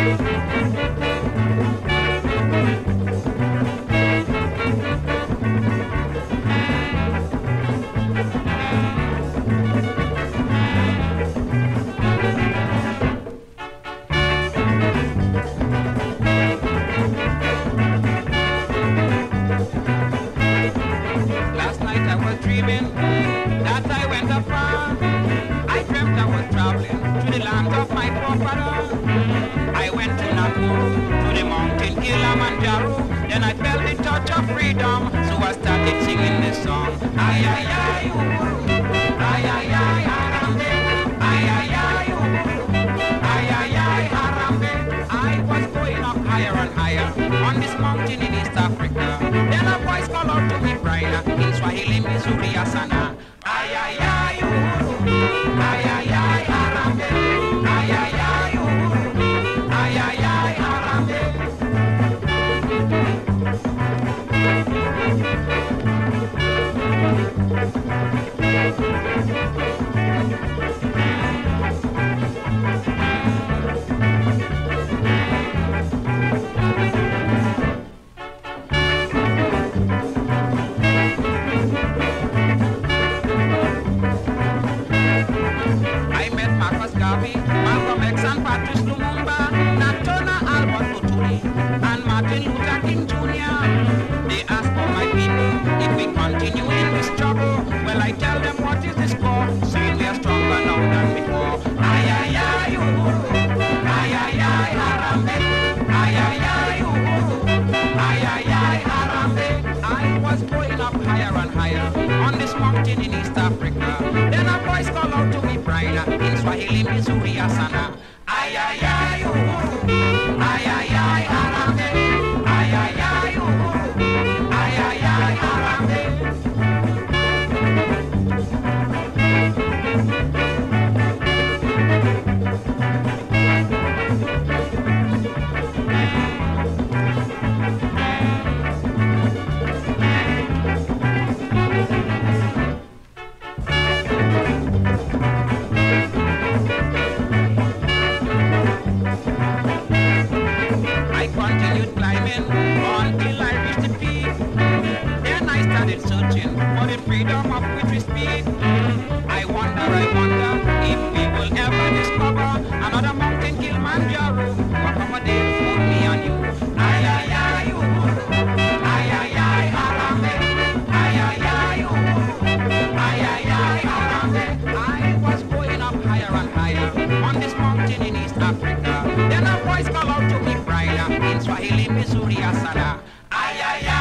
Last night I was dreaming that I went afar. I dreamt I was traveling to the land of my forefather. I went to Nakuru, to the mountain Kilimanjaro. Then I felt the touch of freedom, so I started singing this song. Ay, ay, ay, uhuru. Ay, ay, ay, harambe. Ay, ay, ay, uhuru. Ay, ay, ay, harambe. I was going up higher and higher on this mountain in East Africa. Then a voice called out to me, Brian, in Swahili, Missouri, Asana. Ay, ay, ay, uhuru. Ay, ay, ay, harambe. Ay, ay, ay, uhuru. Ay, ay, ay, harambe. I met Marcus Garvey, Malcolm X and Patrice Lumumba, Natona Albert Lutuli, and Martin Luther King Jr. They ask for my people if we continue in this struggle. Well, I tell them what is the score, saying we are stronger now than before. Ay, ay, ay, uhuru. Ay, ay, ay, harambe. Ay, ay, ay, uhuru. Ay, ay, ay, harambe. I was going up higher and higher on this mountain in East Africa. Then a voice called out to me, Brian, in Swahili, Missouri, Asana. Ay, ay, ay, uhuru. Ay, ay, ay, harambe. Ay, ay, ay, uhuru. Ay, ay, ay, harambe. I continued climbing until I reached the peak. Then I started searching for the freedom of which we speak. I wonder if we will ever discover another mountain Kilimanjaro to accommodate for me and you. Ay, ay, ay, uhuru. Ay, ay, ay, harambe. Ay, ay, ay, uhuru. Ay, ay, ay, harambe. I was going up higher and higher on this mountain in East Africa. Then a voice called out to me, Brian, in Swahili, Missouri, Asana. Ay, ay, ay.